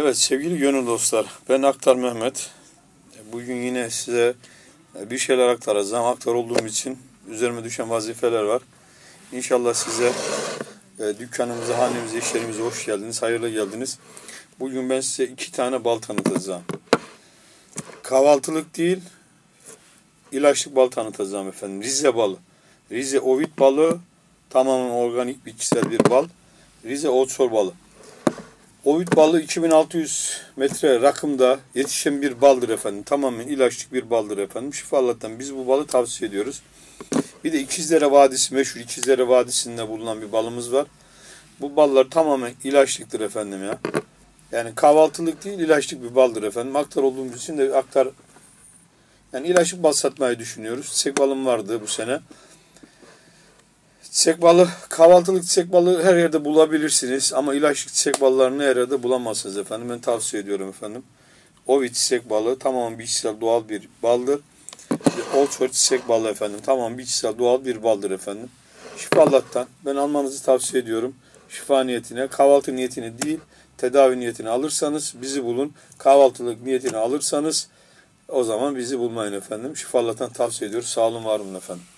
Evet sevgili gönül dostlar, ben Aktar Mehmet. Bugün yine size bir şeyler aktaracağım. Aktar olduğum için üzerime düşen vazifeler var. İnşallah size dükkanımıza, hanemize, işlerimize hoş geldiniz, hayırlı geldiniz. Bugün ben size 2 tane bal tanıtacağım. Kahvaltılık değil, ilaçlık bal tanıtacağım efendim. Rize balı. Rize Ovit balı, tamamen organik bitkisel bir bal. Rize Oçol balı. Ovit balı 2600 metre rakımda yetişen bir baldır efendim. Tamamen ilaçlık bir baldır efendim. Şifa Allah'tan biz bu balı tavsiye ediyoruz. Bir de İkizlere Vadisi, meşhur İkizlere Vadisi'nde bulunan bir balımız var. Bu ballar tamamen ilaçlıktır efendim ya. Yani kahvaltılık değil, ilaçlık bir baldır efendim. Aktar olduğumuz için de aktar, yani ilaçlık bal satmayı düşünüyoruz. Çiçek balım vardı bu sene. Çiçek balı, kahvaltılık çiçek balı her yerde bulabilirsiniz. Ama ilaçlık çiçek ballarını her yerde bulamazsınız efendim. Ben tavsiye ediyorum efendim. Ovi çiçek balı tamamen bitkisel doğal bir baldır. Oçol çiçek balı efendim. Tamamen bitkisel doğal bir baldır efendim. Şifa Allah'tan. Ben almanızı tavsiye ediyorum. Şifa niyetine, kahvaltı niyetine değil, tedavi niyetine alırsanız bizi bulun. Kahvaltılık niyetine alırsanız o zaman bizi bulmayın efendim. Şifa Allah'tan tavsiye ediyoruz. Sağ olun, var olun efendim.